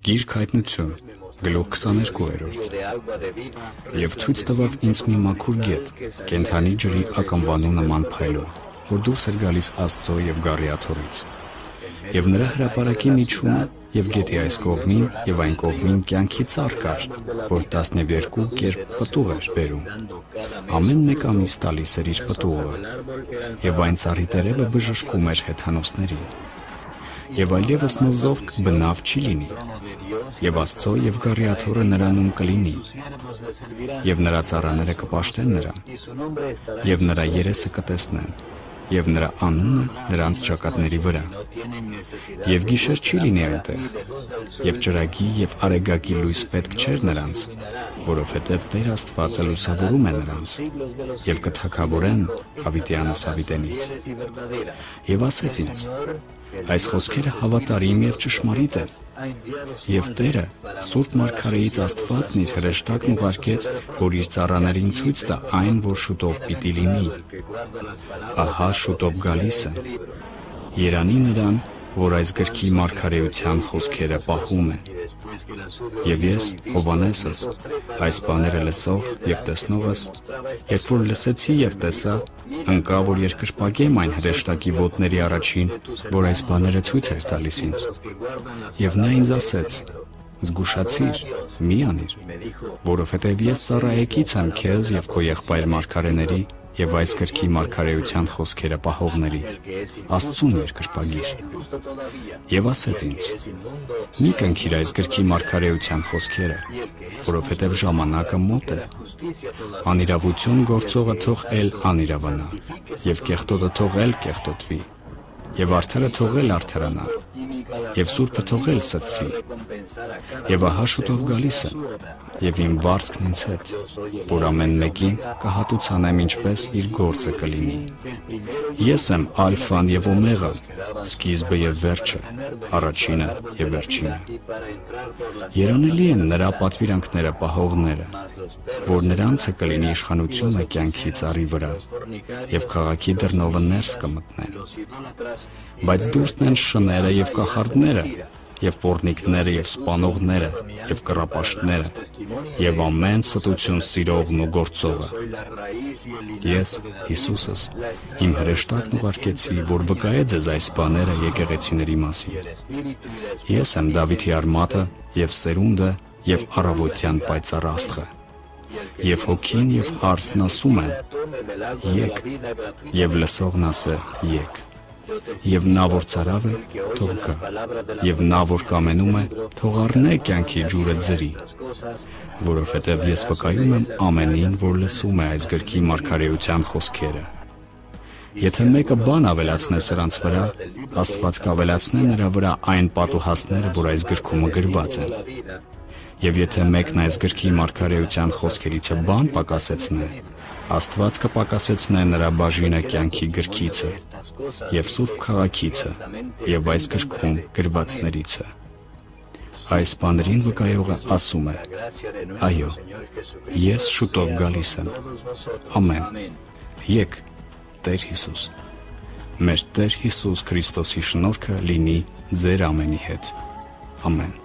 Գիրք հայտնություն, գլուխ 22-րդ։ Եվ ցույց տվավ ինձ մի մաքուր գետ, կենդանի ջրի ակնվանու նման փայլուն, որ դուրս էր գալիս Աստծո եւ Գառիաթորից։ Եվ նրա հրապարակի միջումը եւ գետի այս կողմին եւ այն կողմին կյանքի ծառ կար, որ 12 կերպ պտուղ էր բերում։ Ամեն մեկ ամիս տալիս էր իր պտուղը, եւ այն ծառի տերևը բժշկում էր հեթանոսներին։ Եվ այլևս նզովք բնավ չի լինի, եւ Աստծո եւ Գառիաթորը նրանում կլինի, եւ նրա ծառաները կպաշտեն նրան, եւ նրա երեսը կտեսնեն, եւ նրա անունը նրանց ճակատների վրա։ Եվ գիշեր չի լինի այնտեղ, եւ ճրագի եւ արեգակի լույս պետք չէր նրանց, որովհետեւ Տեր Աստվածը լուսավորում է նրանց, եւ կթագավորեն Հավիտյանս Հավիտենից։ Եվ ասեց ինձ. այս խոսքերը հավատարիմ եւ ճշմարիտ են, եւ Տերը Սուրբ Մարգարեից Աստվածն իր հրեշտակն ուղարկեց, որ իր ծառաներին ցույց տա այն, որ շուտով պիտի լինի։ Ահա շուտով գալիս է։ Երանի նրան, որ այս գրքի մարգարեության խոսքերը պահում է։ Եվ ես, Հովհաննեսս, այս բաները լսող եւ տեսնողս, երբ որ լսեցի եւ տեսա, ընկա, որ երկրպագեմ այն հրեշտակի ոտների առաջին, որ այս բաները ցույց էր տալիս ինձ։ Եվ նա ինձ ասեց. զգուշացիր, մի անիր, որովհետև ես ծառայեկից եմ քեզ եւ քո եղբայր մարգարեների եւ այս գրքի մարգարեության խոսքերը պահողների, Աստծուն երկրպագիր։ Եվ ասեց ինձ. մի կնքիր այս գրքի մարգարեության խոսքերը, որովհետև ժամանակը մոտ է։ Անիրավություն գործողը թող էլ անիրավանա, եւ կեղտոտը թող էլ կեղտոտվի, եւ արդարը թող էլ արդարանա, եւ սուրբը թող էլ սրբվի։ Եվ ահա շուտով գալիս եմ, եւ իմ վարձքն ինձ հետ, որ ամեն մեկին կհատուցանեմ ինչպես իր գործը կլինի։ Ես եմ ալֆան եւ օմեղան, սկիզբը եւ վերջը, առաջինը եւ վերջինը։ Երանելի են նրա պատվիրանքները պահողները, որ նրանցը կլինի իշխանությունը կյանքի ծառի վրա, եւ քաղաքի դռնովը ներս կմտնեն։ Բայց դուրսն են շները եւ կախարդները, եւ պոռնիկները եւ սպանողները եւ կռապաշտները եւ ամեն ստություն սիրողն ու գործողը։ Ես, Հիսուսս, իմ հրեշտակն ուղարկեցի, որ վկայե ձեզ այս բաները եկեղեցիների մասին։ Ես եմ Դավիթի արմատը եւ սերունդը եւ առավոտյան պայծառ աստղը։ Եվ հոգին եւ հարսն ասում են. եկ, եւ լսողն ասե. եկ։ Եվ նա, որ ծարավ է, թող գա, եւ նա, որ կամենում է, թող առնե կյանքի ջուրը ձրի, որովհետև ես վկայում եմ ամենին, որ լսում է այս գրքի մարգարեության խոսքերը։ Եթե մեկը բան ավելացնե սրանց վրա, Աստված կավելացնե նրա վրա այն պատուհասները, որ այս գրքում գրված են։ Եվ եթե մեկն այս գրքի մարգարեության խոսքերիցը բան պակասեցնե, Աստված կպակասեցնե նրա բաժինը կյանքի գրքիցը եւ Սուրբ քաղաքիցը եւ այս գրքում գրվածներիցը։ Այս բաներին վկայողը ասում է. այո, ես շուտով գալիս եմ։ Ամեն։ Եկ, Տեր Հիսուս։ Մեր Տեր Հիսուս Քրիստոսի շնորհքը լինի ձեր ամենի հետ։ Ամեն։